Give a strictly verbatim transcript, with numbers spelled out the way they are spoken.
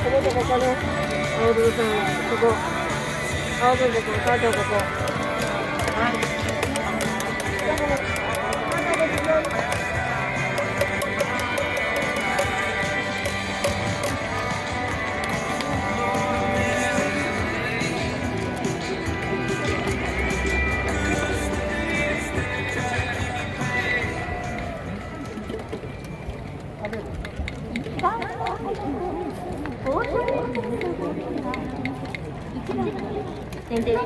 ここここね。青ブさん、ここ。青ブここ、母ちゃんここ。はい。 全然